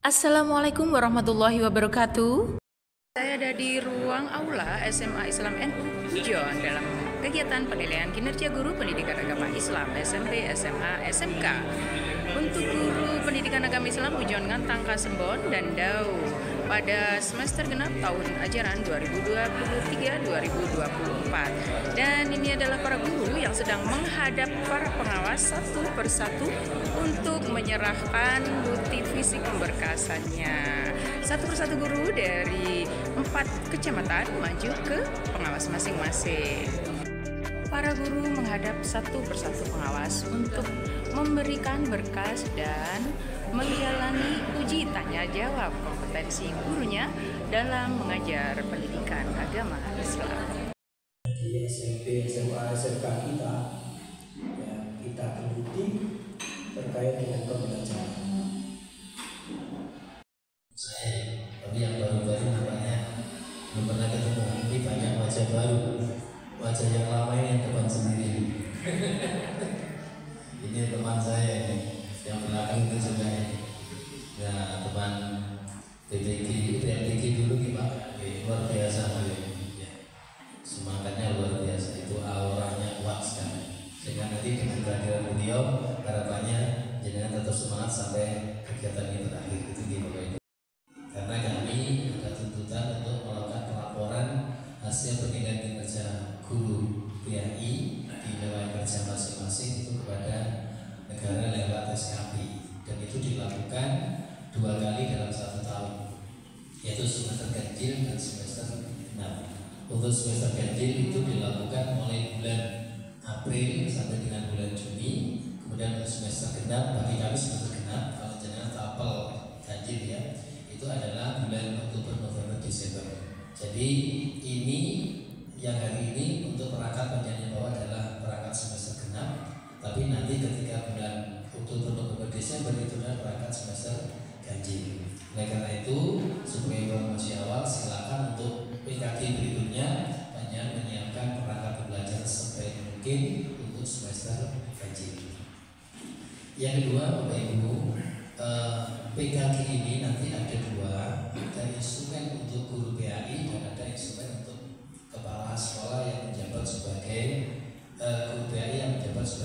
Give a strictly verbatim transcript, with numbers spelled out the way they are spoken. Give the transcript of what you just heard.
Assalamualaikum warahmatullahi wabarakatuh. Saya ada di ruang aula S M A Islam N U Pujon dalam kegiatan penilaian kinerja guru pendidikan agama Islam S M P, S M A, S M K. Untuk guru pendidikan agama Islam Pujon Ngantang Kasembon dan Dau pada semester genap tahun ajaran dua ribu dua puluh tiga dua ribu dua puluh empat. Dan ini adalah para guru yang sedang menghadap para pengawas satu persatu untuk menyerahkan bukti fisik pemberkasannya. Satu persatu guru dari empat kecamatan maju ke pengawas masing-masing. Para guru menghadap satu persatu pengawas untuk memberikan berkas dan menjalani uji tanya jawab kompetensi gurunya dalam mengajar pendidikan agama Islam. Di S M P, S M A, S M K kita, ya, kita terbukti terkait dengan pembelajaran. Saya, tapi yang baru-baru namanya belum pernah ketemu. Ini banyak wajah baru, wajah yang lama ini yang depan sendiri. Ini teman saya ini, yang belakang itu juga ini. Nah, teman B P G, B P G dulu gimana? Luar biasa ya. Semangatnya luar biasa, itu auranya kuat sekali. Sehingga nanti dengan kehadiran beliau, harapannya jangan tetap semangat sampai kegiatan ini berakhir. Itu gimana? Karena kami ada tuntutan untuk melakukan pelaporan hasil penilaian kinerja guru P A I di wilayah kerja masing-masing itu kepada negara lewat S K P, dan itu dilakukan dua kali dalam satu tahun, yaitu semester ganjil dan semester genap. Untuk semester ganjil itu dilakukan mulai bulan April sampai dengan bulan Juni. Kemudian untuk semester genap, bagi kami semester genap, kalau jangan tapel ganjil ya, itu adalah bulan Oktober, November, Desember. Jadi ini yang hari ini untuk perangkat penjanjian bawah adalah perangkat semester genap, tapi nanti ketika bulan Oktober, November, Desember itu adalah perangkat semester ganjil. Oleh karena itu, sebagai informasi awal, silakan untuk P K G berikutnya hanya menyiapkan perangkat pembelajaran sebaik mungkin untuk semester ganjil. Yang kedua, Bapak Ibu, eh, P K G ini nanti ada dua, ada instrumen untuk guru P A I dan ada instrumen untuk kepala sekolah yang menjabat sebagai eh, guru P A I yang menjabat sebagai